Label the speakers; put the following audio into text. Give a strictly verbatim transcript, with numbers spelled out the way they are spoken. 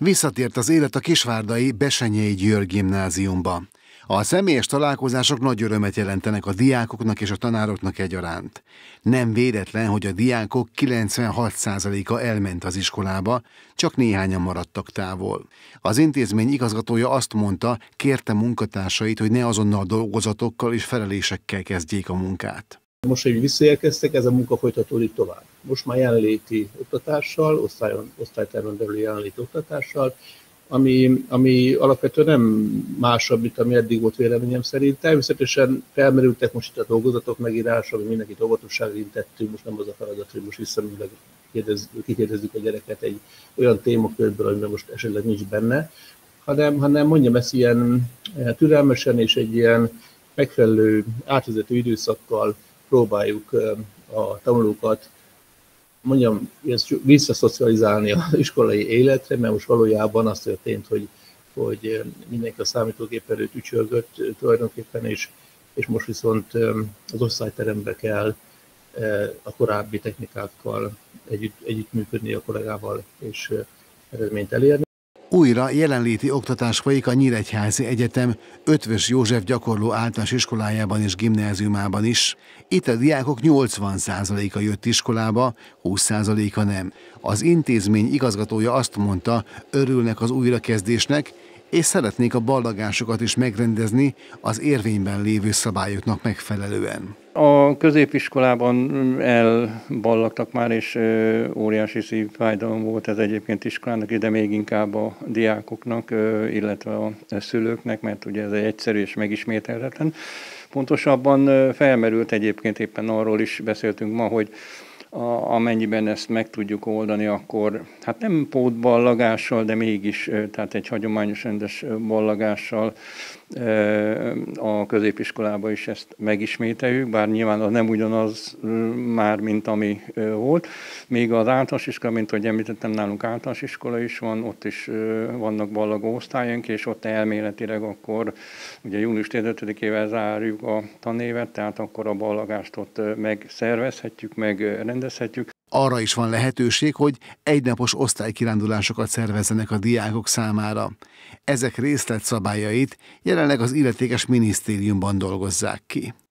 Speaker 1: Visszatért az élet a kisvárdai Bessenyei György gimnáziumba. A személyes találkozások nagy örömet jelentenek a diákoknak és a tanároknak egyaránt. Nem véletlen, hogy a diákok kilencvenhat százaléka elment az iskolába, csak néhányan maradtak távol. Az intézmény igazgatója azt mondta, kérte munkatársait, hogy ne azonnal dolgozatokkal és felelésekkel kezdjék a munkát.
Speaker 2: Most, hogy visszaérkeztek, ez a munka folytatódik tovább. Most már jelenléti oktatással, osztályon, osztálytermen belüli jelenléti oktatással, ami, ami alapvetően nem másabb, mint ami eddig volt véleményem szerint. Természetesen felmerültek most itt a dolgozatok megírása, ami mindenkit óvatosságra intettünk, most nem az a feladat, hogy most visszamenőleg kikérdezzük a gyereket egy olyan témakörből, amiben most esetleg nincs benne, hanem, hanem mondjam ezt ilyen türelmesen és egy ilyen megfelelő átvezető időszakkal próbáljuk a tanulókat, mondjam, visszaszocializálni az iskolai életre, mert most valójában az történt, hogy, hogy mindenki a számítógép előtt ücsörgött tulajdonképpen, és, és most viszont az osztályterembe kell a korábbi technikákkal együtt, együttműködni a kollégával és eredményt elérni.
Speaker 1: Újra jelenléti oktatás folyik a Nyíregyházi Egyetem Eötvös József gyakorló általános iskolájában és gimnáziumában is. Itt a diákok nyolcvan százaléka jött iskolába, húsz százaléka nem. Az intézmény igazgatója azt mondta, örülnek az újrakezdésnek, és szeretnék a ballagásokat is megrendezni az érvényben lévő szabályoknak megfelelően.
Speaker 3: A középiskolában elballagtak már, és óriási szívfájdalom volt ez egyébként iskolának, de még inkább a diákoknak, illetve a szülőknek, mert ugye ez egy egyszerű és megismételhetetlen. Pontosabban felmerült egyébként, éppen arról is beszéltünk ma, hogy A, amennyiben ezt meg tudjuk oldani, akkor hát nem pótballagással, de mégis, tehát egy hagyományos rendes ballagással a középiskolába is ezt megismételjük, bár nyilván az nem ugyanaz már, mint ami volt. Még az általános iskola, mint ahogy említettem, nálunk általános iskola is van, ott is vannak ballagó osztályunk, és ott elméletileg akkor ugye június tizenötödikével zárjuk a tanévet, tehát akkor a ballagást ott megszervezhetjük, megrendezhetjük.
Speaker 1: Arra is van lehetőség, hogy egynapos osztálykirándulásokat szervezzenek a diákok számára. Ezek részletszabályait jelenleg az illetékes minisztériumban dolgozzák ki.